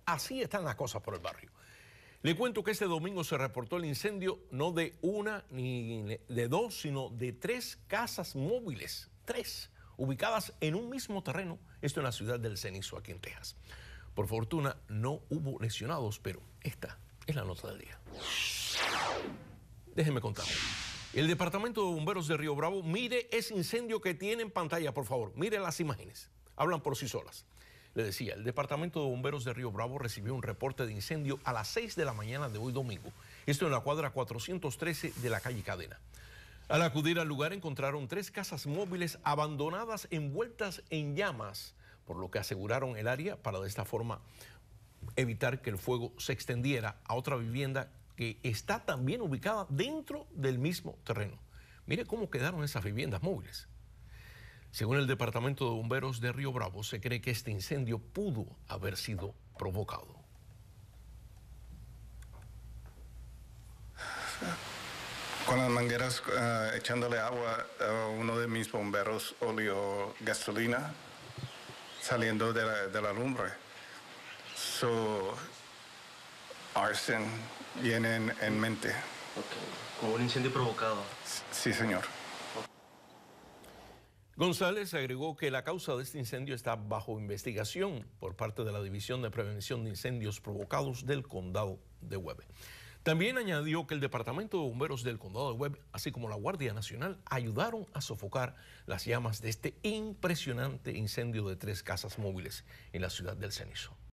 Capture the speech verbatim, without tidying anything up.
Así están las cosas por el barrio. Le cuento que este domingo se reportó el incendio no de una ni de dos, sino de tres casas móviles, tres, ubicadas en un mismo terreno, esto en la ciudad del Cenizo, aquí en Texas. Por fortuna no hubo lesionados, pero esta es la nota del día. Déjenme contar. El Departamento de Bomberos de Río Bravo, mire ese incendio que tiene en pantalla, por favor. Mire las imágenes. Hablan por sí solas. Le decía, el Departamento de Bomberos de Río Bravo recibió un reporte de incendio a las seis de la mañana de hoy domingo. Esto en la cuadra cuatrocientos trece de la calle Cadena. Al acudir al lugar encontraron tres casas móviles abandonadas envueltas en llamas, por lo que aseguraron el área para de esta forma evitar que el fuego se extendiera a otra vivienda que está también ubicada dentro del mismo terreno. Mire cómo quedaron esas viviendas móviles. Según el Departamento de Bomberos de Río Bravo, se cree que este incendio pudo haber sido provocado. Con las mangueras uh, echándole agua, uh, uno de mis bomberos olió gasolina saliendo de la, de la lumbre. So, arson viene en, en mente. Okay. Como un incendio provocado. Sí, señor. González agregó que la causa de este incendio está bajo investigación por parte de la División de Prevención de Incendios Provocados del Condado de Webb. También añadió que el Departamento de Bomberos del Condado de Webb, así como la Guardia Nacional, ayudaron a sofocar las llamas de este impresionante incendio de tres casas móviles en la ciudad del Cenizo.